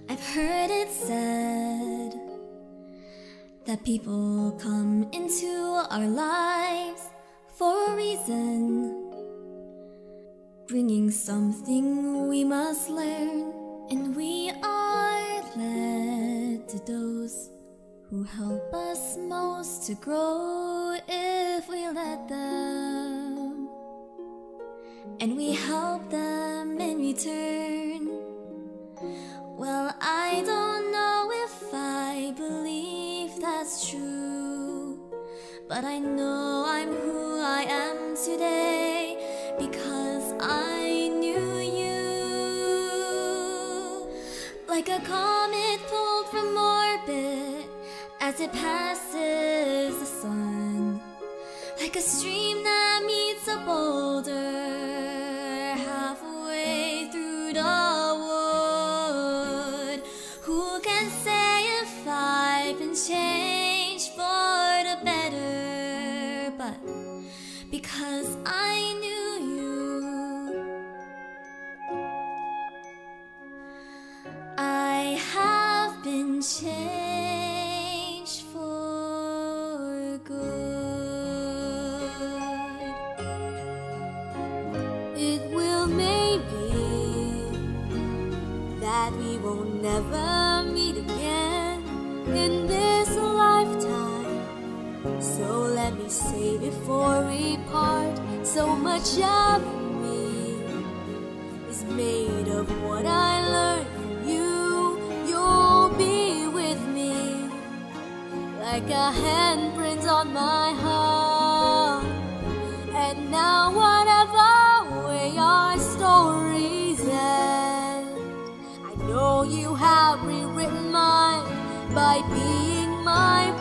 I've heard it said that people come into our lives for a reason, bringing something we must learn, and we are led to those who help us most to grow if we let them, and we help them in return. Well, I don't know if I believe that's true, but I know I'm who I am today because I knew you. Like a comet pulled from orbit as it passes the sun, like a stream that meets a boulder halfway through the wood. Who can say if I've been changed for the better? But because I knew you, I have been changed for good. It will maybe that we won't never meet again in this lifetime, so let me say before we part, so much of me is made of what I learned from you. You'll be with me like a handprint on my heart, and now whatever way our stories end, I know you have rewritten mine by being my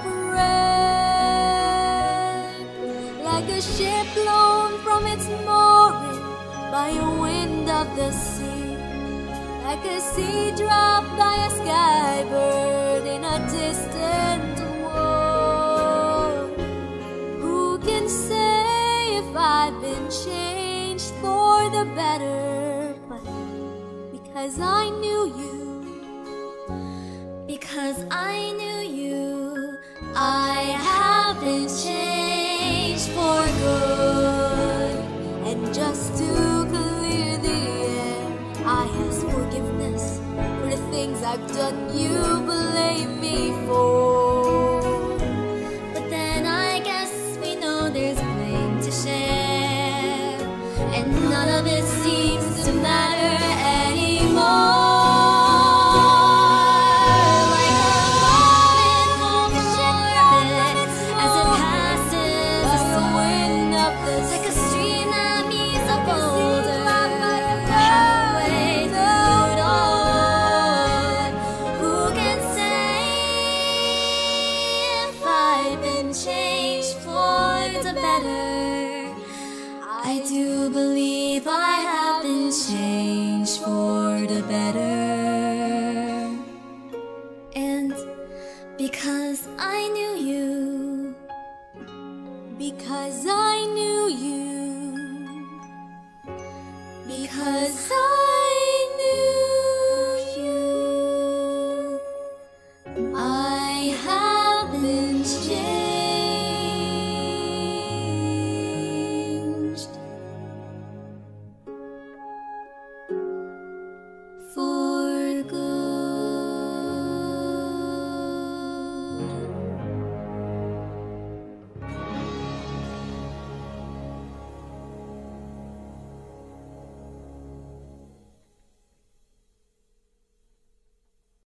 friend. Like a ship blown from its mooring by a wind of the sea, like a seed dropped by a skybird in a distant world. Who can say if I've been changed for the better? But because I knew you, because I knew you, I have been changed for good. And just to clear the air, I ask forgiveness for the things I've done you blame me for. But then I guess we know there's blame to share, and none of it seems to matter anymore. I do believe I have been changed for the better. And because I knew you, because I knew you, because I